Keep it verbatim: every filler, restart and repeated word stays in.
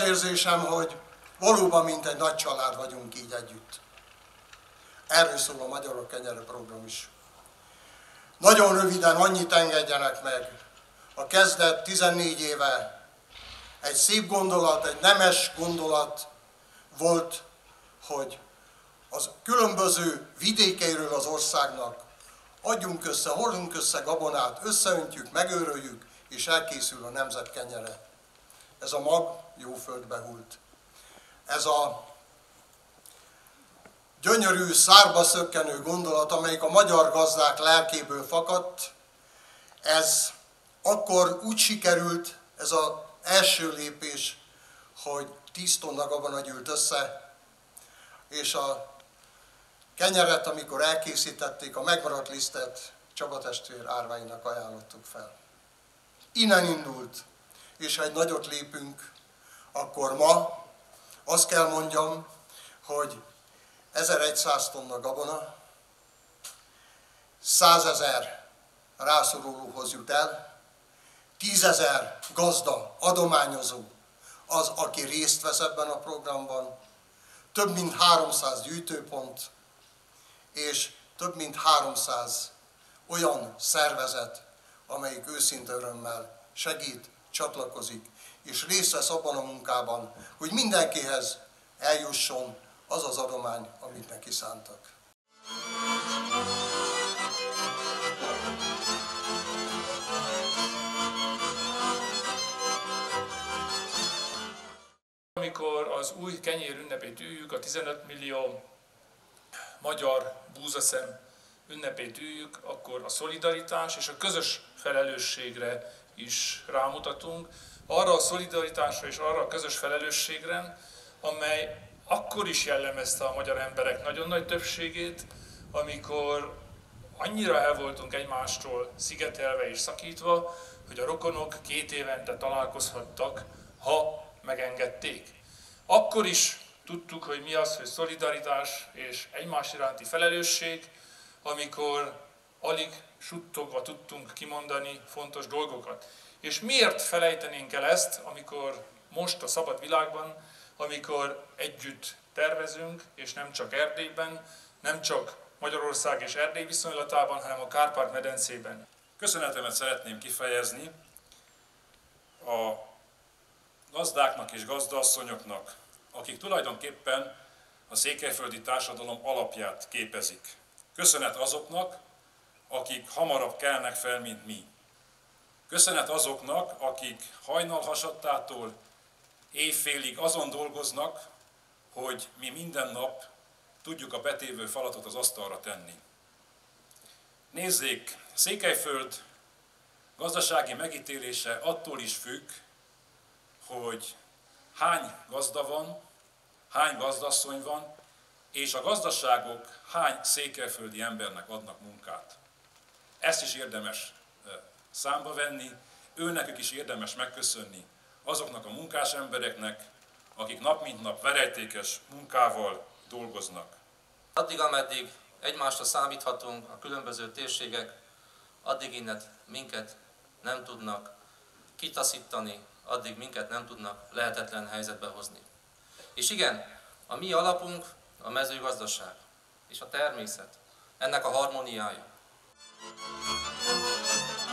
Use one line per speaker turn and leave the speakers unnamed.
érzésem, hogy valóban mint egy nagy család vagyunk így együtt. Erről szól a Magyarok Kenyere program is. Nagyon röviden annyit engedjenek meg. A kezdet tizennégy éve egy szép gondolat, egy nemes gondolat volt, hogy az különböző vidékeiről az országnak adjunk össze, hozzunk össze gabonát, összeöntjük, megőröljük, és elkészül a nemzet kenyere. Ez a mag jó földbe hult. Ez a gyönyörű, szárba szökkenő gondolat, amelyik a magyar gazdák lelkéből fakadt, ez akkor úgy sikerült, ez az első lépés, hogy tíz tonna gabona gyűlt össze, és a kenyeret, amikor elkészítették, a megmaradt lisztet Csaba testvér árváinak ajánlottuk fel. Innen indult, és ha egy nagyot lépünk, akkor ma azt kell mondjam, hogy ezerszáz tonna gabona, százezer rászorulóhoz jut el, tízezer gazda, adományozó az, aki részt vesz ebben a programban, több mint háromszáz gyűjtőpont, és több mint háromszáz olyan szervezet, amelyik őszinte örömmel segít, csatlakozik, és részt vesz abban a munkában, hogy mindenkihez eljusson az az adomány, amit neki szántak.
Amikor az új kenyér ünnepét üljük, a tizenöt millió magyar búzaszem ünnepét üljük, akkor a szolidaritás és a közös felelősségre is rámutatunk. Arra a szolidaritásra és arra a közös felelősségre, amely akkor is jellemezte a magyar emberek nagyon nagy többségét, amikor annyira el voltunk egymástól szigetelve és szakítva, hogy a rokonok két évente találkozhattak, ha megengedték. Akkor is tudtuk, hogy mi az, hogy szolidaritás és egymás iránti felelősség, amikor alig suttogva tudtunk kimondani fontos dolgokat. És miért felejtenénk el ezt, amikor most a szabad világban, amikor együtt tervezünk, és nem csak Erdélyben, nem csak Magyarország és Erdély viszonylatában, hanem a Kárpát-medencében.
Köszönetemet szeretném kifejezni a gazdáknak és gazdaasszonyoknak, akik tulajdonképpen a székelyföldi társadalom alapját képezik. Köszönet azoknak, akik hamarabb kelnek fel, mint mi. Köszönet azoknak, akik hajnalhasadtától éjfélig azon dolgoznak, hogy mi minden nap tudjuk a betévő falatot az asztalra tenni. Nézzék, Székelyföld gazdasági megítélése attól is függ, hogy hány gazda van, hány gazdasszony van, és a gazdaságok hány székelyföldi embernek adnak munkát. Ezt is érdemes számba venni, őnekük is érdemes megköszönni azoknak a munkás embereknek, akik nap mint nap verejtékes munkával dolgoznak.
Addig, ameddig egymásra számíthatunk a különböző térségek, addig innen minket nem tudnak kitaszítani, addig minket nem tudnak lehetetlen helyzetbe hozni. És igen, a mi alapunk a mezőgazdaság és a természet, ennek a harmóniája.